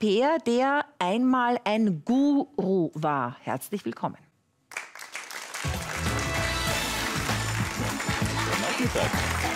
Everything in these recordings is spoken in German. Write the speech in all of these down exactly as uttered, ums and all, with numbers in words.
Peer, der einmal ein Guru war. Herzlich willkommen. Guten Nachmittag.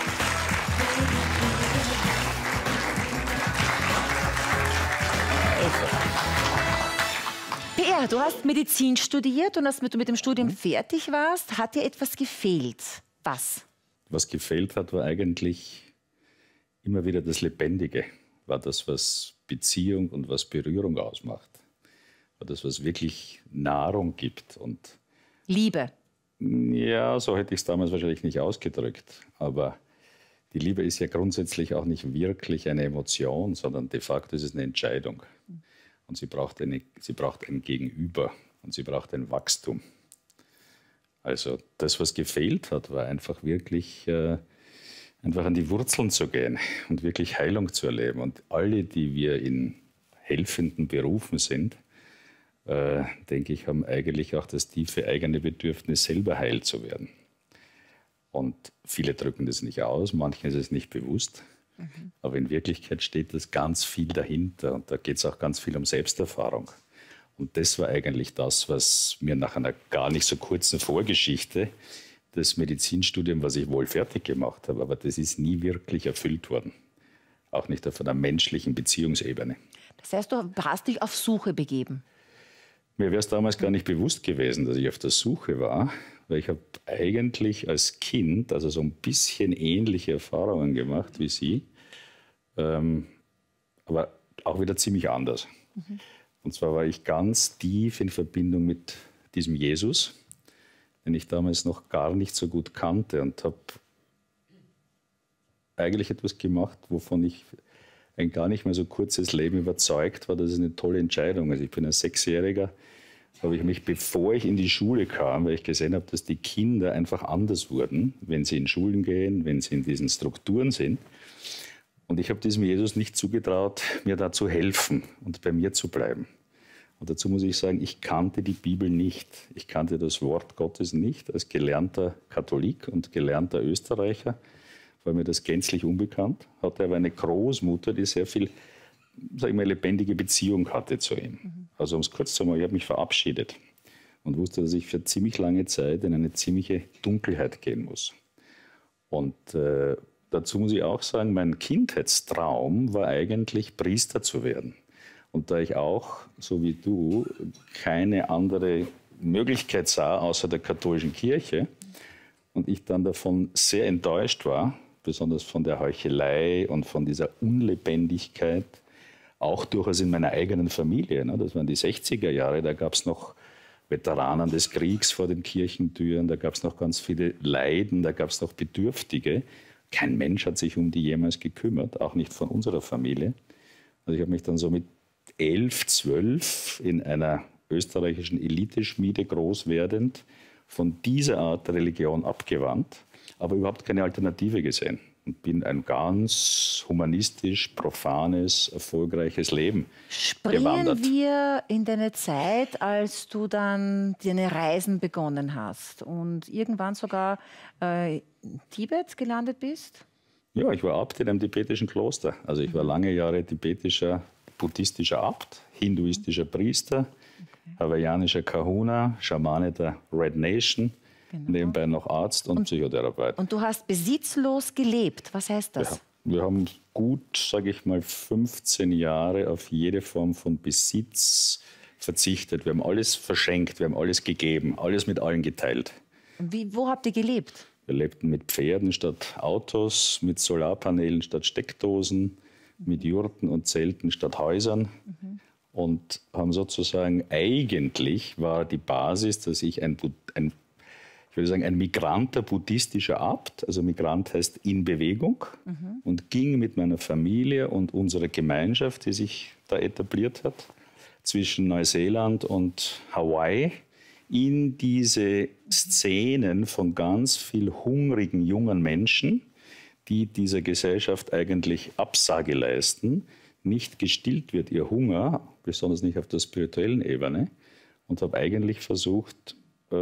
Peer, du hast Medizin studiert und als du mit dem Studium fertig warst, hat dir etwas gefehlt. Was? Was gefehlt hat, war eigentlich immer wieder das Lebendige. War das, was Beziehung und was Berührung ausmacht. War das, was wirklich Nahrung gibt. Und Liebe. ja, so hätte ich es damals wahrscheinlich nicht ausgedrückt. Aber die Liebe ist ja grundsätzlich auch nicht wirklich eine Emotion, sondern de facto ist es eine Entscheidung. Und sie braucht, eine, sie braucht ein Gegenüber und sie braucht ein Wachstum. Also das, was gefehlt hat, war einfach wirklich äh, einfach an die Wurzeln zu gehen und wirklich Heilung zu erleben. Und alle, die wir in helfenden Berufen sind, äh, denke ich, haben eigentlich auch das tiefe eigene Bedürfnis, selber heil zu werden. Und viele drücken das nicht aus, manchen ist es nicht bewusst. Mhm. Aber in Wirklichkeit steht das ganz viel dahinter. Und da geht es auch ganz viel um Selbsterfahrung. Und das war eigentlich das, was mir nach einer gar nicht so kurzen Vorgeschichte, das Medizinstudium, was ich wohl fertig gemacht habe, aber das ist nie wirklich erfüllt worden. Auch nicht auf einer menschlichen Beziehungsebene. Das heißt, du hast dich auf Suche begeben? Mir wäre es damals gar nicht bewusst gewesen, dass ich auf der Suche war, weil ich habe eigentlich als Kind also so ein bisschen ähnliche Erfahrungen gemacht wie Sie, ähm, aber auch wieder ziemlich anders. Mhm. Und zwar war ich ganz tief in Verbindung mit diesem Jesus, den ich damals noch gar nicht so gut kannte und habe eigentlich etwas gemacht, wovon ich ein gar nicht mehr so kurzes Leben überzeugt war, dass es eine tolle Entscheidung ist. Also ich bin als Sechsjähriger, habe ich mich, bevor ich in die Schule kam, weil ich gesehen habe, dass die Kinder einfach anders wurden, wenn sie in Schulen gehen, wenn sie in diesen Strukturen sind. Und ich habe diesem Jesus nicht zugetraut, mir da zu helfen und bei mir zu bleiben. Und dazu muss ich sagen, ich kannte die Bibel nicht. Ich kannte das Wort Gottes nicht. Als gelernter Katholik und gelernter Österreicher war mir das gänzlich unbekannt. Hatte aber eine Großmutter, die sehr viel, sag ich mal, lebendige Beziehung hatte zu ihm. Mhm. Also um es kurz zu sagen, ich habe mich verabschiedet und wusste, dass ich für ziemlich lange Zeit in eine ziemliche Dunkelheit gehen muss. Und äh, dazu muss ich auch sagen, mein Kindheitstraum war eigentlich, Priester zu werden. Und da ich auch, so wie du, keine andere Möglichkeit sah, außer der katholischen Kirche, und ich dann davon sehr enttäuscht war, besonders von der Heuchelei und von dieser Unlebendigkeit, auch durchaus in meiner eigenen Familie. Ne? Das waren die sechziger Jahre, da gab es noch Veteranen des Kriegs vor den Kirchentüren, da gab es noch ganz viele Leiden, da gab es noch Bedürftige. Kein Mensch hat sich um die jemals gekümmert, auch nicht von unserer Familie. Also ich habe mich dann so mit elf, zwölf in einer österreichischen Eliteschmiede groß werdend von dieser Art der Religion abgewandt, aber überhaupt keine Alternative gesehen. Und bin ein ganz humanistisch, profanes, erfolgreiches Leben Springen gewandert. wir in deine Zeit, als du dann deine Reisen begonnen hast und irgendwann sogar äh, in Tibet gelandet bist? Ja, ich war Abt in einem tibetischen Kloster. Also ich war lange Jahre tibetischer, buddhistischer Abt, hinduistischer Priester, okay. hawaiianischer Kahuna, Schamane der Red Nation, genau. nebenbei noch Arzt und, und Psychotherapeut. Und du hast besitzlos gelebt. Was heißt das? Ja, wir haben gut, sage ich mal, fünfzehn Jahre auf jede Form von Besitz verzichtet. Wir haben alles verschenkt, wir haben alles gegeben, alles mit allen geteilt. Und wie, wo habt ihr gelebt? Wir lebten mit Pferden statt Autos, mit Solarpanelen statt Steckdosen, mit Jurten und Zelten statt Häusern mhm. und haben sozusagen, eigentlich war die Basis, dass ich ein, ein, ich würde sagen, ein migranter buddhistischer Abt, also Migrant heißt in Bewegung, mhm. und ging mit meiner Familie und unserer Gemeinschaft, die sich da etabliert hat, zwischen Neuseeland und Hawaii, in diese Szenen von ganz viel hungrigen jungen Menschen, die dieser Gesellschaft eigentlich Absage leisten, nicht gestillt wird ihr Hunger, besonders nicht auf der spirituellen Ebene, und habe eigentlich versucht,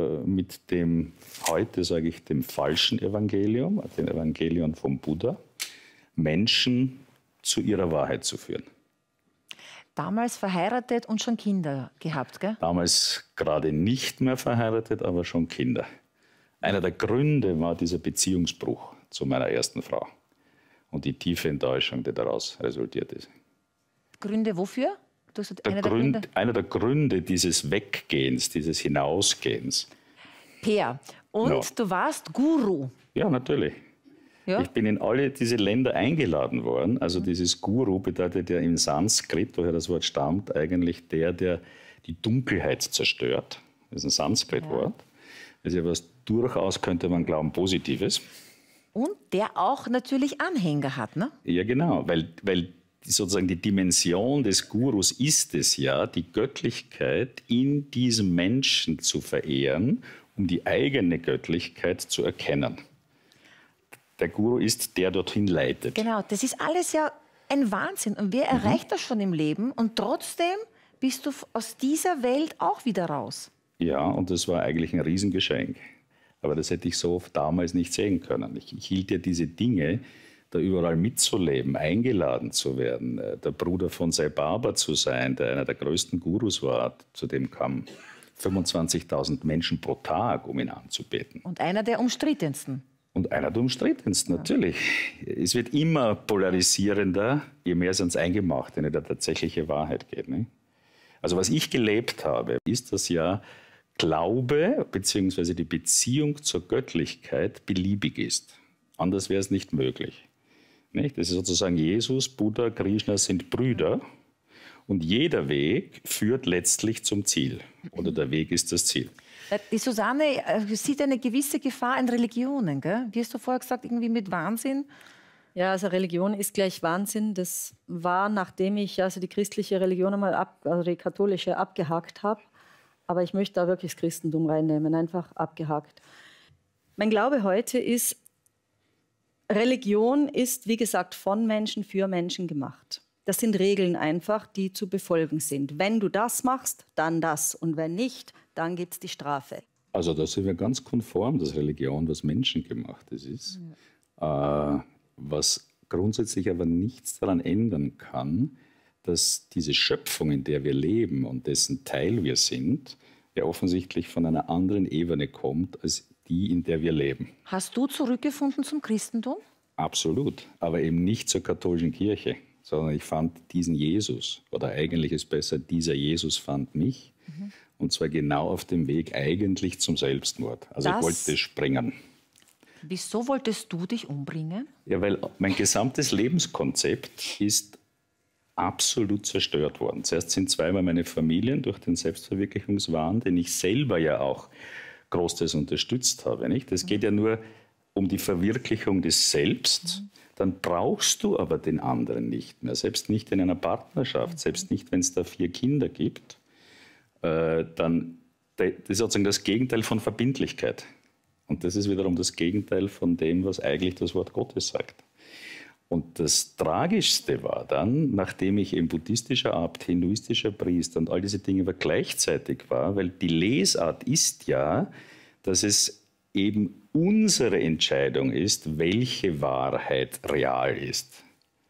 mit dem, heute sage ich, dem falschen Evangelium, dem Evangelium vom Buddha, Menschen zu ihrer Wahrheit zu führen. Damals verheiratet und schon Kinder gehabt, gell? Damals gerade nicht mehr verheiratet, aber schon Kinder. Einer der Gründe war dieser Beziehungsbruch zu meiner ersten Frau und die tiefe Enttäuschung, die daraus resultiert ist. Gründe wofür? Du hast Der einer, Grund, der Gründe? einer der Gründe dieses Weggehens, dieses Hinausgehens. Peer. Und Ja. du warst Guru. Ja, natürlich. Ja? Ich bin in alle diese Länder eingeladen worden. Also dieses Guru bedeutet ja im Sanskrit, woher das Wort stammt, eigentlich der, der die Dunkelheit zerstört. Das ist ein Sanskrit-Wort. Das ist ja was durchaus, könnte man glauben, Positives. Und der auch natürlich Anhänger hat, ne? Ja, genau, weil, weil sozusagen die Dimension des Gurus ist es ja, die Göttlichkeit in diesem Menschen zu verehren, um die eigene Göttlichkeit zu erkennen. Der Guru ist, der dorthin leitet. Genau, das ist alles ja ein Wahnsinn. Und wer Mhm. erreicht das schon im Leben? Und trotzdem bist du aus dieser Welt auch wieder raus. Ja, und das war eigentlich ein Riesengeschenk. Aber das hätte ich so damals nicht sehen können. Ich, ich hielt ja diese Dinge, da überall mitzuleben, eingeladen zu werden, der Bruder von Sai Baba zu sein, der einer der größten Gurus war, zu dem kamen fünfundzwanzigtausend Menschen pro Tag, um ihn anzubeten. Und einer der umstrittensten. Und einer der umstrittensten, natürlich. Es wird immer polarisierender, je mehr es ans Eingemachte, in der tatsächliche Wahrheit geht. Ne? Also was ich gelebt habe, ist, dass ja Glaube bzw. die Beziehung zur Göttlichkeit beliebig ist. Anders wäre es nicht möglich. Nicht? Das ist sozusagen Jesus, Buddha, Krishna sind Brüder und jeder Weg führt letztlich zum Ziel. Oder der Weg ist das Ziel. Die Susanne äh, sieht eine gewisse Gefahr in Religionen, gell? Wie hast du vorher gesagt, irgendwie mit Wahnsinn? Ja, also Religion ist gleich Wahnsinn. Das war, nachdem ich also die christliche Religion einmal ab, also die katholische abgehakt habe. Aber ich möchte da wirklich das Christentum reinnehmen, einfach abgehakt. Mein Glaube heute ist, Religion ist, wie gesagt, von Menschen für Menschen gemacht. Das sind Regeln einfach, die zu befolgen sind. Wenn du das machst, dann das. Und wenn nicht, dann gibt es die Strafe. Also da sind wir ganz konform, dass Religion was Menschengemachtes ist. Ja. Äh, was grundsätzlich aber nichts daran ändern kann, dass diese Schöpfung, in der wir leben und dessen Teil wir sind, ja offensichtlich von einer anderen Ebene kommt, als die, in der wir leben. Hast du zurückgefunden zum Christentum? Absolut, aber eben nicht zur katholischen Kirche, sondern ich fand diesen Jesus, oder eigentlich ist besser, dieser Jesus fand mich, mhm. und zwar genau auf dem Weg eigentlich zum Selbstmord. Also das, ich wollte springen. Wieso wolltest du dich umbringen? Ja, weil mein gesamtes Lebenskonzept ist absolut zerstört worden. Zuerst sind zweimal meine Familien durch den Selbstverwirklichungswahn, den ich selber ja auch großteils unterstützt habe. Nicht? Es geht ja nur um die Verwirklichung des Selbst. Mhm. Dann brauchst du aber den anderen nicht mehr, selbst nicht in einer Partnerschaft, mhm. selbst nicht, wenn es da vier Kinder gibt. Äh, dann, das ist sozusagen das Gegenteil von Verbindlichkeit. Und das ist wiederum das Gegenteil von dem, was eigentlich das Wort Gottes sagt. Und das Tragischste war dann, nachdem ich eben buddhistischer Abt, hinduistischer Priester und all diese Dinge aber gleichzeitig war, weil die Lesart ist ja, dass es eben unsere Entscheidung ist, welche Wahrheit real ist.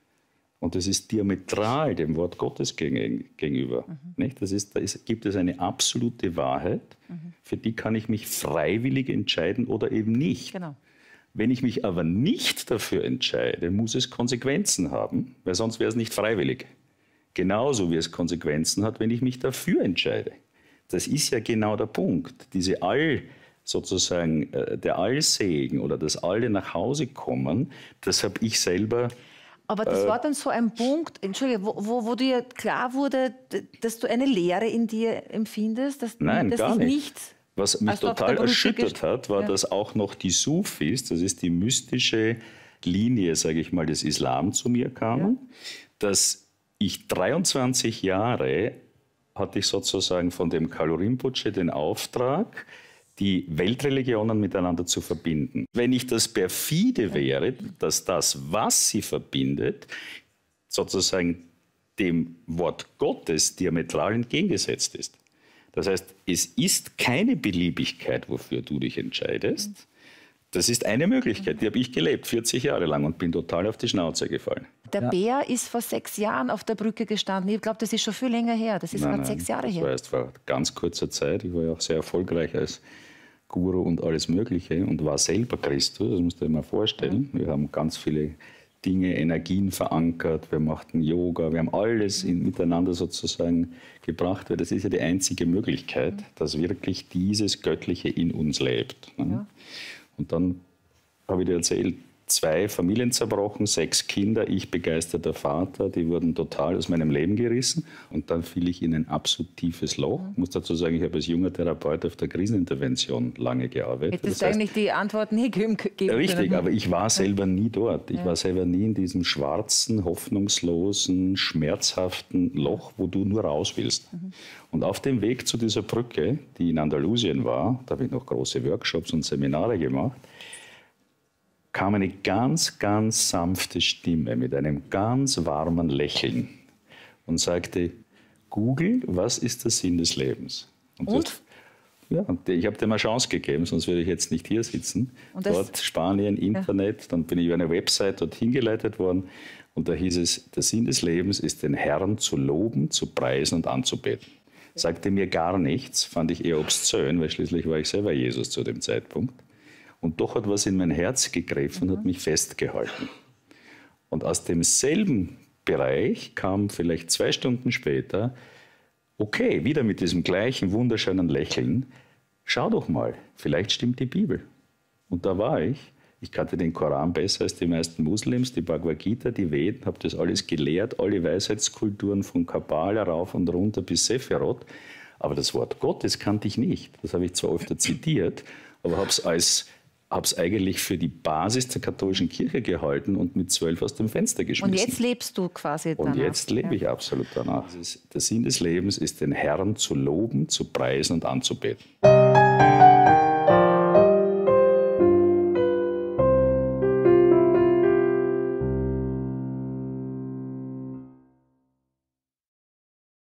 Und das ist diametral dem Wort Gottes gegenüber. Mhm. Nicht? Das ist, da ist, gibt es eine absolute Wahrheit, mhm. für die kann ich mich freiwillig entscheiden oder eben nicht. Genau. Wenn ich mich aber nicht dafür entscheide, muss es Konsequenzen haben, weil sonst wäre es nicht freiwillig. Genauso wie es Konsequenzen hat, wenn ich mich dafür entscheide. Das ist ja genau der Punkt. Diese All, sozusagen der Allsegen oder das Alle nach Hause kommen, das habe ich selber. Aber das äh, war dann so ein Punkt, Entschuldige, wo, wo, wo dir klar wurde, dass du eine Leere in dir empfindest? Dass, Nein, dass gar dich nicht. nicht Was mich also total erschüttert hat, war, ja. dass auch noch die Sufis, das ist die mystische Linie, sage ich mal, des Islam zu mir kamen, ja. dass ich dreiundzwanzig Jahre hatte ich sozusagen von dem Kalu Rinpoche den Auftrag, die Weltreligionen miteinander zu verbinden. Wenn ich das perfide wäre, dass das, was sie verbindet, sozusagen dem Wort Gottes diametral entgegengesetzt ist. Das heißt, es ist keine Beliebigkeit, wofür du dich entscheidest. Das ist eine Möglichkeit, die habe ich gelebt, vierzig Jahre lang und bin total auf die Schnauze gefallen. Der Ja. Bär ist vor sechs Jahren auf der Brücke gestanden. Ich glaube, das ist schon viel länger her. Das ist Nein, gerade nein, sechs Jahre das her. war erst vor ganz kurzer Zeit. Ich war ja auch sehr erfolgreich als Guru und alles Mögliche und war selber Christus. Das musst du dir mal vorstellen. Wir haben ganz viele Dinge, Energien verankert. Wir machten Yoga. Wir haben alles in, miteinander sozusagen gebracht, weil das ist ja die einzige Möglichkeit, dass wirklich dieses Göttliche in uns lebt. Ne? Ja. Und dann habe ich dir erzählt, zwei Familien zerbrochen, sechs Kinder, ich begeisterter Vater, die wurden total aus meinem Leben gerissen. Und dann fiel ich in ein absolut tiefes Loch. Ich muss dazu sagen, ich habe als junger Therapeut auf der Krisenintervention lange gearbeitet. Hättest Das du heißt, eigentlich die Antwort nie geben geben richtig, können. aber ich war selber nie dort. Ich war selber nie in diesem schwarzen, hoffnungslosen, schmerzhaften Loch, wo du nur raus willst. Und auf dem Weg zu dieser Brücke, die in Andalusien war, da habe ich noch große Workshops und Seminare gemacht, kam eine ganz, ganz sanfte Stimme mit einem ganz warmen Lächeln und sagte, Google, was ist der Sinn des Lebens? Und? Und? Das, ja, und ich habe dem eine Chance gegeben, sonst würde ich jetzt nicht hier sitzen. Und das- Dort, Spanien, Internet, ja. Dann bin ich über eine Website dorthin geleitet worden und da hieß es, der Sinn des Lebens ist, den Herrn zu loben, zu preisen und anzubeten. Sagte mir gar nichts, fand ich eher obszön, weil schließlich war ich selber Jesus zu dem Zeitpunkt. Und doch hat was in mein Herz gegriffen und hat mich festgehalten. Und aus demselben Bereich kam vielleicht zwei Stunden später, okay, wieder mit diesem gleichen wunderschönen Lächeln, schau doch mal, vielleicht stimmt die Bibel. Und da war ich. Ich kannte den Koran besser als die meisten Muslims, die Bhagavad Gita, die Veden, habe das alles gelehrt, alle Weisheitskulturen von Kabbala rauf und runter bis Sephiroth. Aber das Wort Gottes kannte ich nicht. Das habe ich zwar öfter zitiert, aber habe es als habe es eigentlich für die Basis der katholischen Kirche gehalten und mit zwölf aus dem Fenster geschmissen. Und jetzt lebst du quasi danach. Und jetzt lebe ich ja. absolut danach. Der Sinn des Lebens ist, den Herrn zu loben, zu preisen und anzubeten.